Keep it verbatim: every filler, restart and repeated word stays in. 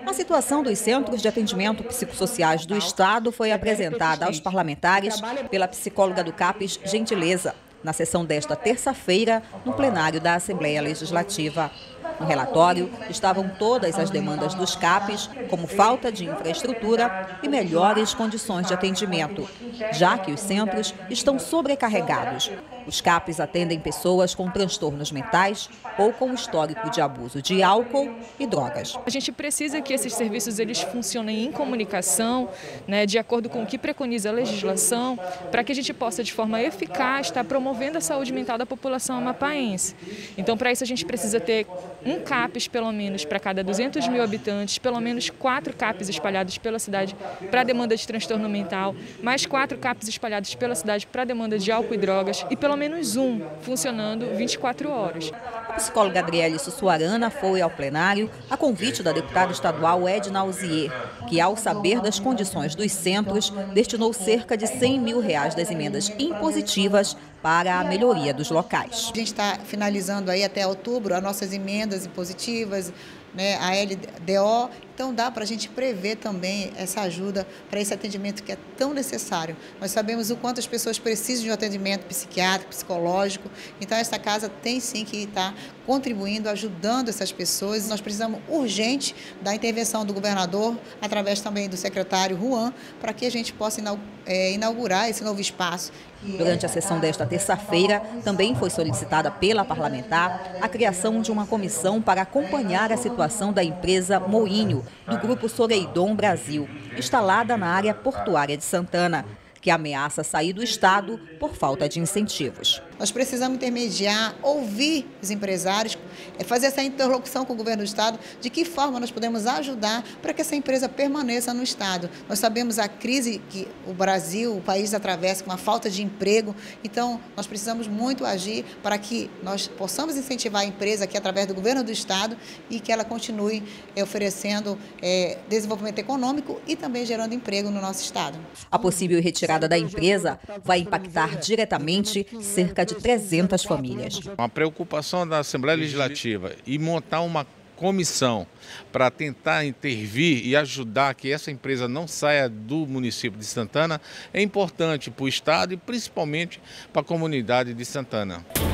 A situação dos centros de atendimento psicossociais do Estado foi apresentada aos parlamentares pela psicóloga do CAPES, Gentileza, na sessão desta terça-feira, no plenário da Assembleia Legislativa. No relatório estavam todas as demandas dos CAPES, como falta de infraestrutura e melhores condições de atendimento, já que os centros estão sobrecarregados. Os CAPES atendem pessoas com transtornos mentais ou com histórico de abuso de álcool e drogas. A gente precisa que esses serviços eles funcionem em comunicação, né, de acordo com o que preconiza a legislação, para que a gente possa, de forma eficaz, estar promovendo a saúde mental da população amapaense. Então, para isso, a gente precisa ter um CAPES, pelo menos, para cada duzentos mil habitantes, pelo menos quatro CAPES espalhados pela cidade para a demanda de transtorno mental, mais quatro CAPES espalhados pela cidade para a demanda de álcool e drogas e pelo menos um funcionando vinte e quatro horas. A psicóloga Adriele Sussuarana foi ao plenário a convite da deputada estadual Edna Alzier, que, ao saber das condições dos centros, destinou cerca de cem mil reais das emendas impositivas para a melhoria dos locais. A gente está finalizando aí até outubro as nossas emendas impositivas, né, a L D O, então dá para a gente prever também essa ajuda para esse atendimento que é tão necessário. Nós sabemos o quanto as pessoas precisam de um atendimento psiquiátrico, psicológico, então esta casa tem sim que estar contribuindo, ajudando essas pessoas. Nós precisamos urgente da intervenção do governador, através também do secretário Juan, para que a gente possa inaugurar esse novo espaço. Durante a sessão desta terça-feira, também foi solicitada pela parlamentar a criação de uma comissão para acompanhar a situação da empresa Moinho, do Grupo Soreidon Brasil, instalada na área portuária de Santana, que ameaça sair do Estado por falta de incentivos. Nós precisamos intermediar, ouvir os empresários, fazer essa interlocução com o governo do Estado, de que forma nós podemos ajudar para que essa empresa permaneça no Estado. Nós sabemos a crise que o Brasil, o país atravessa com a falta de emprego, então nós precisamos muito agir para que nós possamos incentivar a empresa aqui através do governo do Estado e que ela continue oferecendo é, desenvolvimento econômico e também gerando emprego no nosso Estado. A possível retirada da empresa vai impactar diretamente cerca de trezentas famílias. A preocupação da Assembleia Legislativa e montar uma comissão para tentar intervir e ajudar que essa empresa não saia do município de Santana é importante para o Estado e principalmente para a comunidade de Santana.